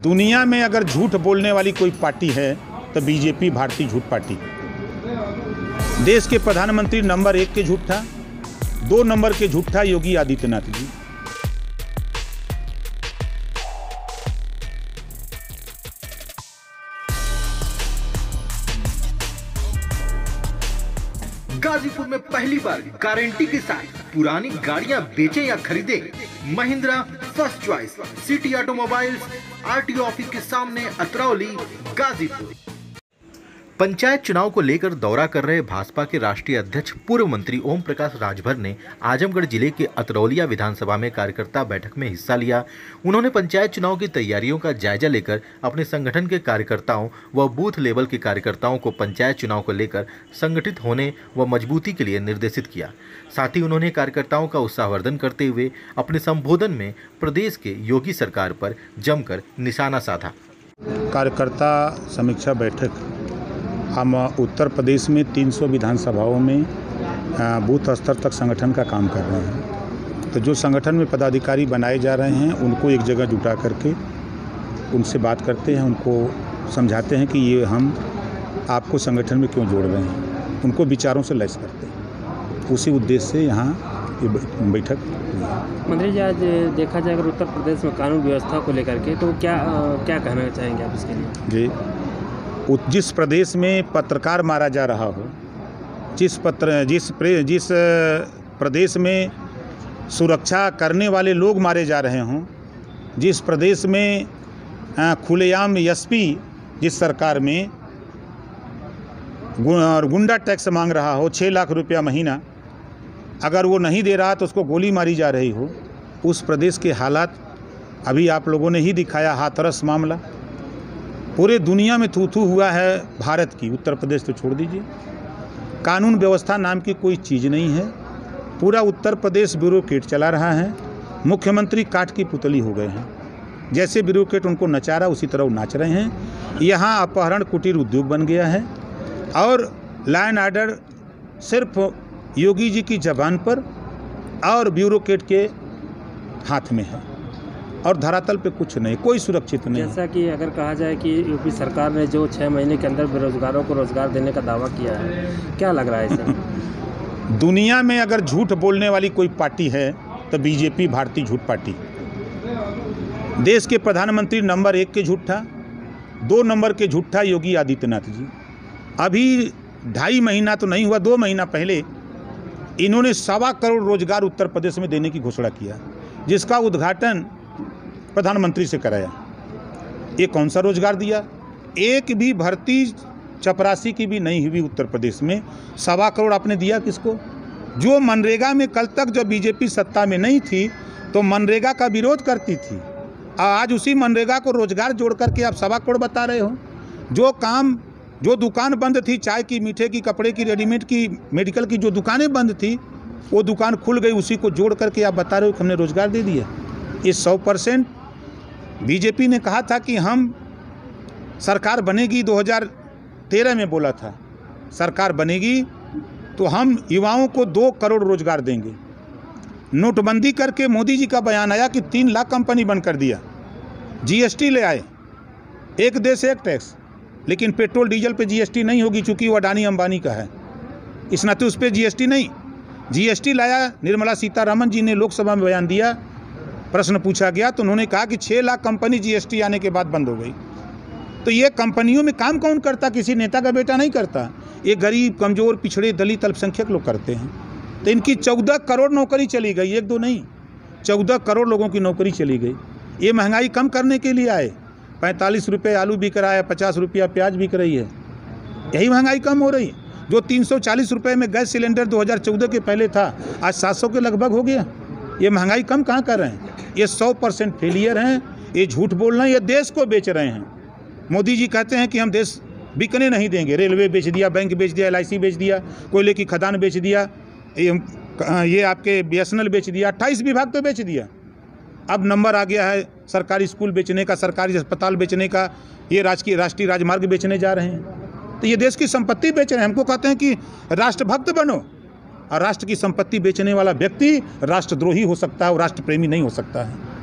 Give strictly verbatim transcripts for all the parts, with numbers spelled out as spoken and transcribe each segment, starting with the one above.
दुनिया में अगर झूठ बोलने वाली कोई पार्टी है तो बीजेपी भारतीय झूठ पार्टी। देश के प्रधानमंत्री नंबर एक के झूठा, दो नंबर के झूठा योगी आदित्यनाथ जी। गाजीपुर में पहली बार गारंटी के साथ पुरानी गाड़ियां बेचें या खरीदें, Mahindra first choice city automobiles, RTO office के सामने, अतरौली, गाजीपुर। पंचायत चुनाव को लेकर दौरा कर रहे भाजपा के राष्ट्रीय अध्यक्ष पूर्व मंत्री ओम प्रकाश राजभर ने आजमगढ़ जिले के अतरौलिया विधानसभा में कार्यकर्ता बैठक में हिस्सा लिया। उन्होंने पंचायत चुनाव की तैयारियों का जायजा लेकर अपने संगठन के कार्यकर्ताओं व बूथ लेवल के कार्यकर्ताओं को पंचायत चुनाव को लेकर संगठित होने व मजबूती के लिए निर्देशित किया। साथ ही उन्होंने कार्यकर्ताओं का उत्साहवर्धन करते हुए अपने संबोधन में प्रदेश के योगी सरकार पर जमकर निशाना साधा। कार्यकर्ता समीक्षा बैठक हम उत्तर प्रदेश में तीन सौ विधानसभाओं में बूथ स्तर तक संगठन का काम कर रहे हैं। तो जो संगठन में पदाधिकारी बनाए जा रहे हैं उनको एक जगह जुटा करके उनसे बात करते हैं, उनको समझाते हैं कि ये हम आपको संगठन में क्यों जोड़ रहे हैं, उनको विचारों से लैस करते हैं। उसी उद्देश्य से यहाँ ये बैठक हुई है। मंत्री जी, आज देखा जाए अगर उत्तर प्रदेश में कानून व्यवस्था को लेकर के तो क्या क्या कहना चाहेंगे आप इसके लिए? जी, जिस प्रदेश में पत्रकार मारा जा रहा हो, जिस पत्र जिस जिस प्रदेश में सुरक्षा करने वाले लोग मारे जा रहे हों, जिस प्रदेश में खुलेआम एसपी जिस सरकार में और गुंडा टैक्स मांग रहा हो छः लाख रुपया महीना, अगर वो नहीं दे रहा तो उसको गोली मारी जा रही हो, उस प्रदेश के हालात अभी आप लोगों ने ही दिखाया। हाथरस मामला पूरे दुनिया में थू थू हुआ है भारत की, उत्तर प्रदेश तो छोड़ दीजिए। कानून व्यवस्था नाम की कोई चीज़ नहीं है। पूरा उत्तर प्रदेश ब्यूरोक्रेट चला रहा है। मुख्यमंत्री काठ की पुतली हो गए हैं। जैसे ब्यूरोक्रेट उनको नचा रहा उसी तरह वो नाच रहे हैं। यहाँ अपहरण कुटीर उद्योग बन गया है और लॉ एंड ऑर्डर सिर्फ योगी जी की जबान पर और ब्यूरोक्रेट के हाथ में है और धरातल पे कुछ नहीं, कोई सुरक्षित नहीं। जैसा कि अगर कहा जाए कि यूपी सरकार ने जो छः महीने के अंदर बेरोजगारों को रोजगार देने का दावा किया है, क्या लग रहा है इसे? दुनिया में अगर झूठ बोलने वाली कोई पार्टी है तो बीजेपी भारतीय झूठ पार्टी। देश के प्रधानमंत्री नंबर एक के झूठा, दो नंबर के झूठा योगी आदित्यनाथ जी। अभी ढाई महीना तो नहीं हुआ, दो महीना पहले इन्होंने सवा करोड़ रोजगार उत्तर प्रदेश में देने की घोषणा किया, जिसका उद्घाटन प्रधानमंत्री से कराया। ये कौन सा रोजगार दिया? एक भी भर्ती चपरासी की भी नहीं हुई उत्तर प्रदेश में। सवा करोड़ आपने दिया किसको? जो मनरेगा में कल तक जब बीजेपी सत्ता में नहीं थी तो मनरेगा का विरोध करती थी, आज उसी मनरेगा को रोजगार जोड़ करके आप सवा करोड़ बता रहे हो। जो काम, जो दुकान बंद थी, चाय की, मीठे की, कपड़े की, रेडीमेड की, मेडिकल की, जो दुकानें बंद थी वो दुकान खुल गई, उसी को जोड़ करके आप बता रहे हो कि हमने रोजगार दे दिया। ये सौ परसेंट बीजेपी ने कहा था कि हम सरकार बनेगी, दो हज़ार तेरह में बोला था सरकार बनेगी तो हम युवाओं को दो करोड़ रोजगार देंगे। नोटबंदी करके मोदी जी का बयान आया कि तीन लाख कंपनी बंद कर दिया। जीएसटी ले आए, एक देश एक टैक्स, लेकिन पेट्रोल डीजल पे जीएसटी नहीं होगी चूंकि वो अडानी अंबानी का है, इस नाते उस पर जीएसटी नहीं। जीएसटी लाया, निर्मला सीतारमण जी ने लोकसभा में बयान दिया, प्रश्न पूछा गया तो उन्होंने कहा कि छः लाख कंपनी जीएसटी आने के बाद बंद हो गई। तो ये कंपनियों में काम कौन करता? किसी नेता का बेटा नहीं करता, ये गरीब, कमज़ोर, पिछड़े, दलित, अल्पसंख्यक लोग करते हैं। तो इनकी चौदह करोड़ नौकरी चली गई, एक दो नहीं, चौदह करोड़ लोगों की नौकरी चली गई। ये महंगाई कम करने के लिए आए। पैंतालीस रुपये आलू बिक रहा है, पचास रुपया प्याज बिक रही है, यही महंगाई कम हो रही है। जो तीन सौ चालीस रुपये में गैस सिलेंडर दो हज़ार चौदह के पहले था, आज सात सौ के लगभग हो गया। ये महंगाई कम कहाँ कर रहे हैं? ये सौ परसेंट फेलियर हैं। ये झूठ बोल रहे हैं, ये देश को बेच रहे हैं। मोदी जी कहते हैं कि हम देश बिकने नहीं देंगे। रेलवे बेच दिया, बैंक बेच दिया, एल आई सी बेच दिया, कोयले की खदान बेच दिया, ये, ये आपके बी एस एन एल बेच दिया, अट्ठाईस विभाग तो बेच दिया। अब नंबर आ गया है सरकारी स्कूल बेचने का, सरकारी अस्पताल बेचने का, ये राजकीय राष्ट्रीय राजमार्ग बेचने जा रहे हैं। तो ये देश की संपत्ति बेच रहे हैं। हमको कहते हैं कि राष्ट्रभक्त बनो, और राष्ट्र की संपत्ति बेचने वाला व्यक्ति राष्ट्रद्रोही हो सकता है और राष्ट्र प्रेमी नहीं हो सकता है।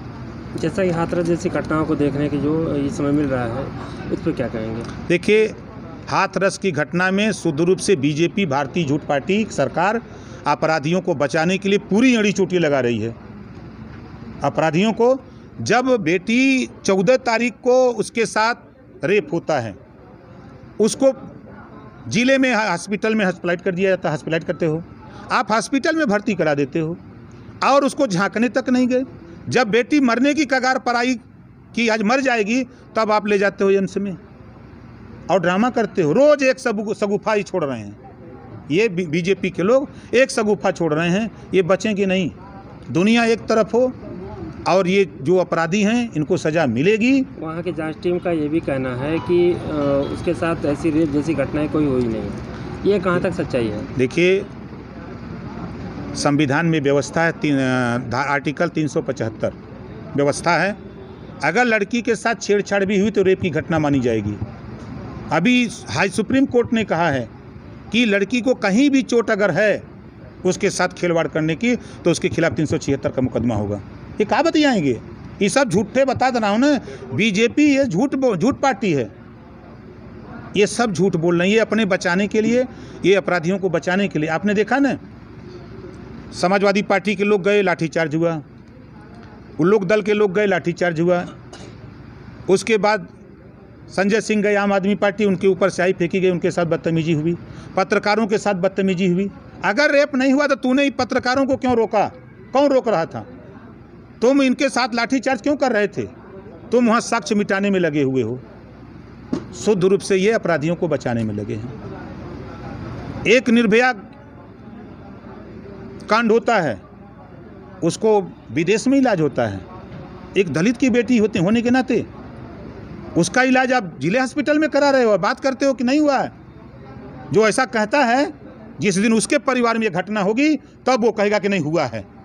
जैसा कि हाथरस जैसी घटनाओं को देखने की जो इस समय मिल रहा है, उस पर क्या कहेंगे? देखिए, हाथरस की घटना में शुद्ध रूप से बीजेपी, भारतीय झूठ पार्टी सरकार अपराधियों को बचाने के लिए पूरी अड़ी चोटी लगा रही है। अपराधियों को, जब बेटी चौदह तारीख को उसके साथ रेप होता है, उसको जिले में हॉस्पिटल में हॉस्पिटलाइज कर दिया जाता है। हॉस्पिटलाइज करते हो आप, हॉस्पिटल में भर्ती करा देते हो और उसको झांकने तक नहीं गए। जब बेटी मरने की कगार पर आई कि आज मर जाएगी, तब आप ले जाते हो एम्स में और ड्रामा करते हो। रोज़ एक सगुफा ही छोड़ रहे हैं ये बीजेपी के लोग, एक सगुफा छोड़ रहे हैं। ये बचेंगे नहीं। दुनिया एक तरफ हो और ये जो अपराधी हैं इनको सज़ा मिलेगी। वहाँ की जांच टीम का ये भी कहना है कि उसके साथ ऐसी रेप जैसी घटनाएं कोई हुई नहीं। ये कहाँ तक सच्चाई है? देखिए, संविधान में व्यवस्था है, तीन आर्टिकल तीन सौ पचहत्तर व्यवस्था है, अगर लड़की के साथ छेड़छाड़ भी हुई तो रेप की घटना मानी जाएगी। अभी हाई सुप्रीम कोर्ट ने कहा है कि लड़की को कहीं भी चोट अगर है उसके साथ खिलवाड़ करने की, तो उसके खिलाफ तीन सौ छिहत्तर का मुकदमा होगा। ये कहाँ बतियाएंगे? ये सब झूठे बता रहा हूँ ना। बीजेपी ये झूठ झूठ पार्टी है, ये सब झूठ बोल रही है अपने बचाने के लिए, ये अपराधियों को बचाने के लिए। आपने देखा ना, समाजवादी पार्टी के लोग गए, लाठीचार्ज हुआ। उन लोग दल के लोग गए, लाठीचार्ज हुआ। उसके बाद संजय सिंह गए, आम आदमी पार्टी, उनके ऊपर स्याही फेंकी गई, उनके साथ बदतमीजी हुई। पत्रकारों के साथ बदतमीजी हुई। अगर रेप नहीं हुआ तो तूने पत्रकारों को क्यों रोका? कौन रोक रहा था? तुम इनके साथ लाठीचार्ज क्यों कर रहे थे? तुम वहाँ साक्ष्य मिटाने में लगे हुए हो। शुद्ध रूप से ये अपराधियों को बचाने में लगे हैं। एक निर्भया कांड होता है, उसको विदेश में इलाज होता है। एक दलित की बेटी होते होने के नाते उसका इलाज आप जिले हॉस्पिटल में करा रहे हो और बात करते हो कि नहीं हुआ है। जो ऐसा कहता है, जिस दिन उसके परिवार में ये घटना होगी तब वो कहेगा कि नहीं हुआ है।